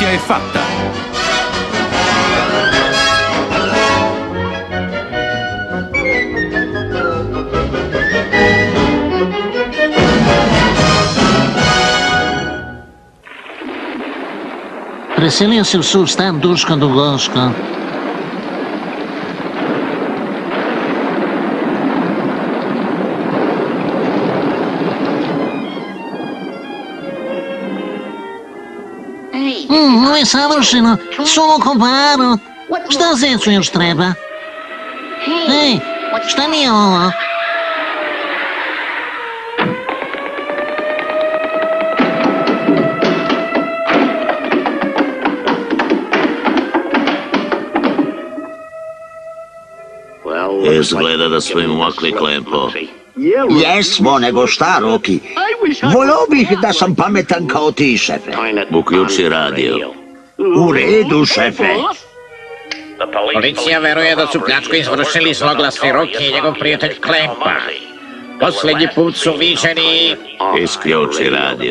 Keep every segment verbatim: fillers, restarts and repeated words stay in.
magia è fatta! Preselio se u svoj stan Duško Dugoško. Mm, ovo je savršeno, suvo ko baro. Šta zecu još treba? Ej, šta nije ovo? Izgleda da smo im umakli Klempo. Jesmo, nego šta, Roki? Volio bih da sam pametan kao ti, šefe. Uključi radio. U redu, šefe. Policija veruje da su pljačku izvršili zloglasni Roki i njegov prijatelj Klempa. Posljednji put su viđeni... Isključi radio.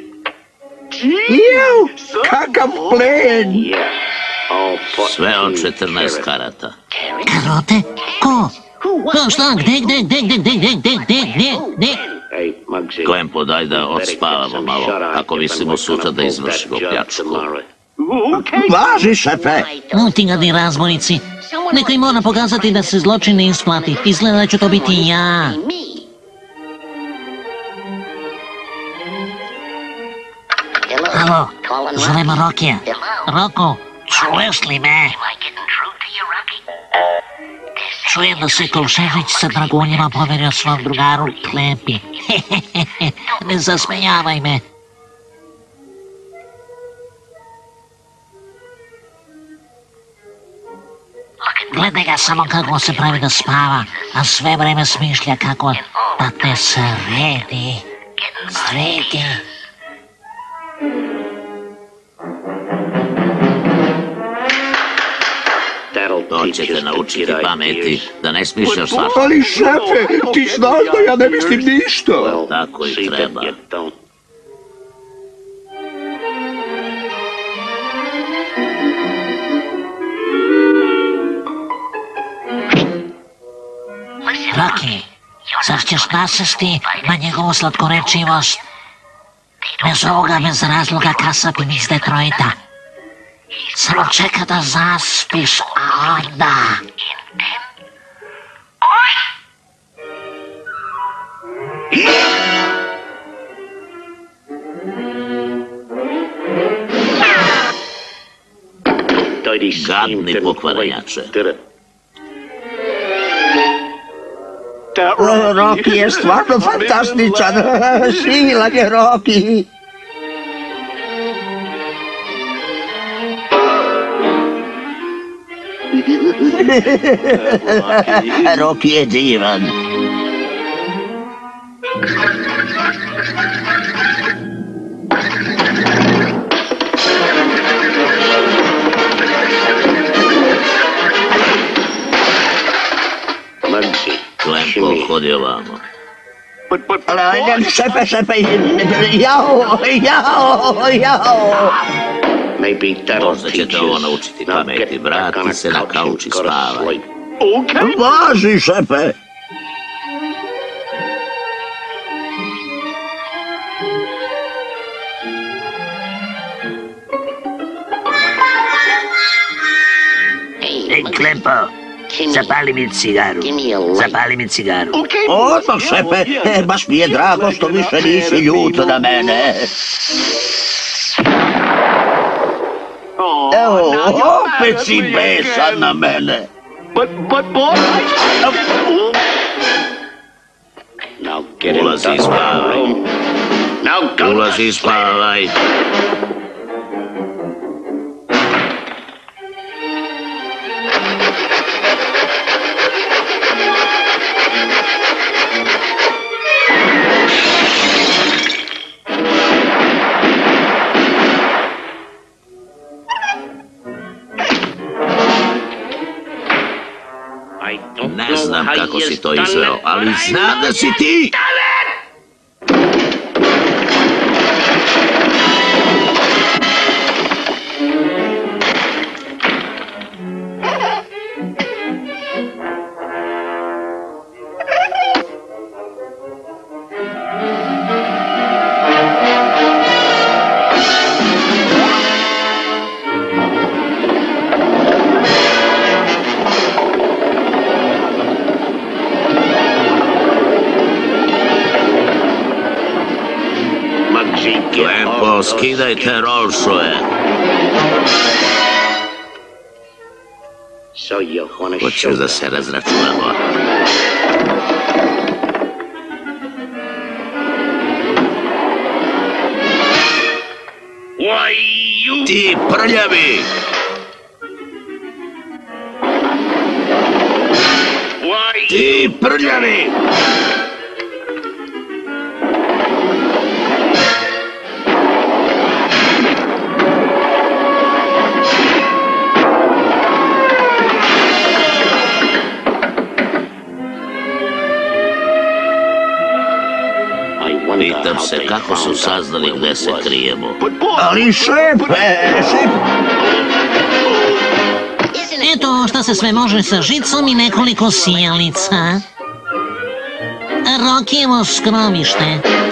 Jeu, kakav plen! Sve od četrnaest karata. Karote? Ko? Ko, šta? Gde, gde, gde, gde, gde, gde, gde, gde, gde, gde? Klempo, daj da odspavamo malo, ako mislimo sutra da izvršimo pljačku. Važi, šefe. No, ti gadi razbojnici. Neko im mora pokazati da se zločin ne isplati. Izgleda da ću to biti ja. Alo, zovemo Rokija. Roko, čuješ li me? Čujem da se Kolšević sa dragunjima poverio svom drugaru Klempi. Ne zasmejavaj me. Gledaj ga samo kako se pravi da spava, a sve vreme smišlja kako da te sredi. Sredi. To će te naučiti pameti, da ne smišljaš svašta. Ali šefe, ti znaš da ja ne mislim ništa. Tako i treba. Roki, zar ćeš nasesti na njegovu slatkorečivost? Bez ovoga, bez razloga kasapim iz Detroita. Samo čeka da zaspiš, a onda... Gadni pokvarenjače. Roki je stvarno fantastičan. Silan je Roki. Roki je divan. Klempo, hodi ovamo. Šefe, šefe, jao, jao, jao. Možda će te ovo naučiti pameti. Vrati se na kauč i spavaj. Važi, šefe. Ej, Klempo, zapali mi cigaru. Zapali mi cigaru. Odmah, šefe, baš mi je drago što više nisi ljut na mene. Evo, opet si besan na mene. Ulazi i spavaj. Ulazi i spavaj. Ne znam kako si to izveo, ali znam da si ti! Klempo, skidajte rolšove. Hoćeš da se razračunamo. Ti prljavi! Ti prljavi! Pitam se kako su saznali gde se krijemo. Ali šefe, šefe... Eto šta se sve može sa žicom i nekoliko sijalica. Rokijevo skrovište.